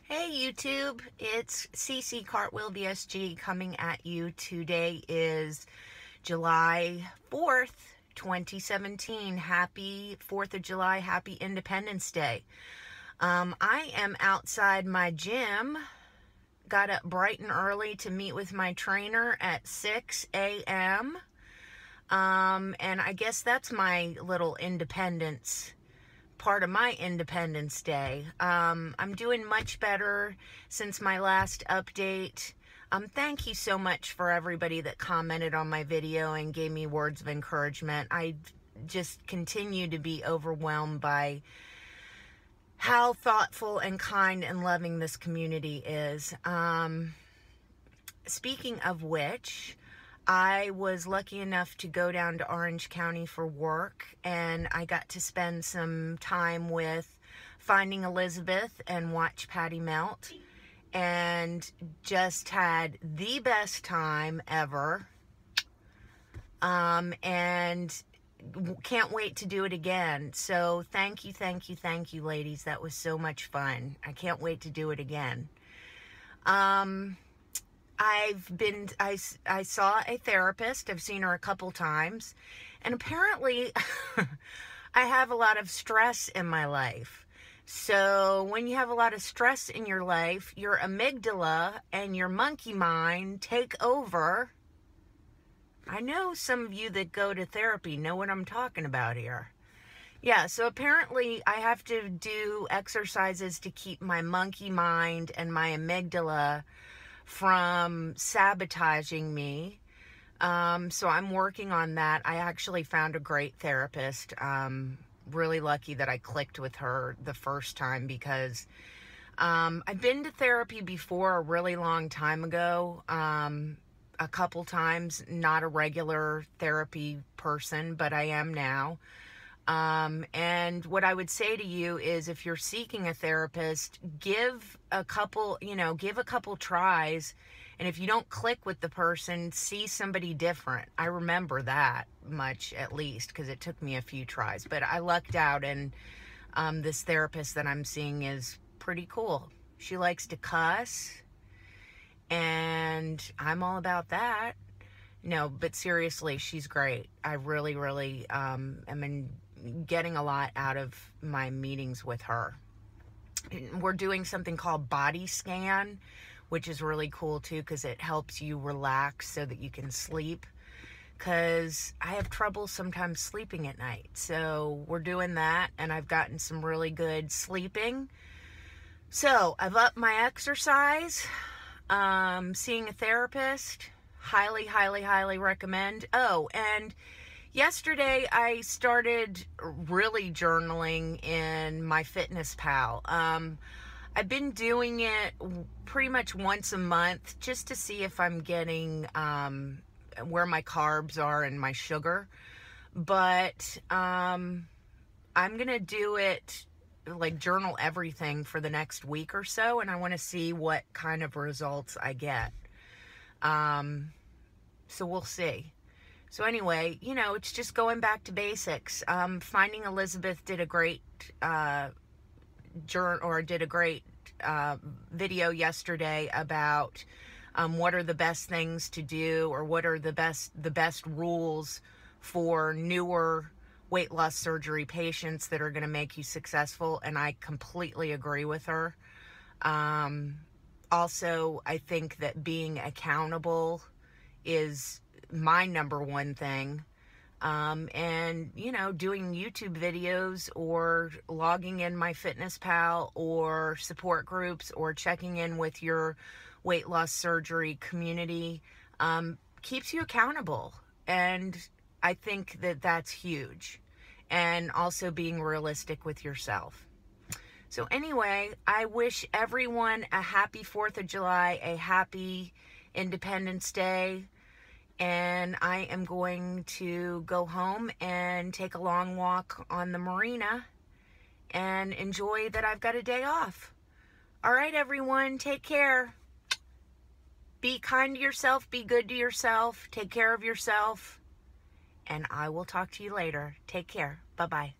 Hey YouTube, it's CC Cartwheel VSG coming at you. Today is July 4th, 2017. Happy 4th of July, happy Independence Day. I am outside my gym. Got up bright and early to meet with my trainer at 6 a.m. And I guess that's my little part of my Independence Day. I'm doing much better since my last update. Thank you so much for everybody that commented on my video and gave me words of encouragement. I just continue to be overwhelmed by how thoughtful and kind and loving this community is. Speaking of which, I was lucky enough to go down to Orange County for work, and I got to spend some time with Finding Elizabeth and watch Patty melt, and just had the best time ever, and can't wait to do it again. So thank you, ladies. That was so much fun. I can't wait to do it again. I saw a therapist. I've seen her a couple times, and apparently I have a lot of stress in my life. So when you have a lot of stress in your life, your amygdala and your monkey mind take over. I know some of you that go to therapy know what I'm talking about here. Yeah, so apparently I have to do exercises to keep my monkey mind and my amygdala from sabotaging me. So I'm working on that. I actually found a great therapist. Really lucky that I clicked with her the first time, because I've been to therapy before a really long time ago, a couple times, not a regular therapy person, but I am now. And what I would say to you is, if you're seeking a therapist, give a couple tries. And if you don't click with the person, see somebody different. I remember that much, at least, because it took me a few tries. But I lucked out, and this therapist that I'm seeing is pretty cool. She likes to cuss, and I'm all about that. No, but seriously, she's great. I really am getting a lot out of my meetings with her. We're doing something called body scan, which is really cool too, because it helps you relax so that you can sleep, because I have trouble sometimes sleeping at night. So we're doing that, and I've gotten some really good sleeping. So I've upped my exercise, seeing a therapist. Highly recommend. Oh, and yesterday I started really journaling in my Fitness Pal. I've been doing it pretty much once a month, just to see if I'm getting where my carbs are and my sugar. But I'm gonna do it, like, journal everything for the next week or so, and I want to see what kind of results I get. So we'll see. So anyway, it's just going back to basics. Finding Elizabeth did a great video yesterday about what are the best things to do, or what are the best rules for newer weight loss surgery patients that are going to make you successful, and I completely agree with her. Also, I think that being accountable is my number one thing. And doing YouTube videos, or logging in my Fitness Pal, or support groups, or checking in with your weight loss surgery community, keeps you accountable. And I think that that's huge. And also being realistic with yourself. So anyway, I wish everyone a happy 4th of July, a happy Independence Day. And I am going to go home and take a long walk on the marina and enjoy that I've got a day off. All right, everyone, take care. Be kind to yourself. Be good to yourself. Take care of yourself. And I will talk to you later. Take care. Bye-bye.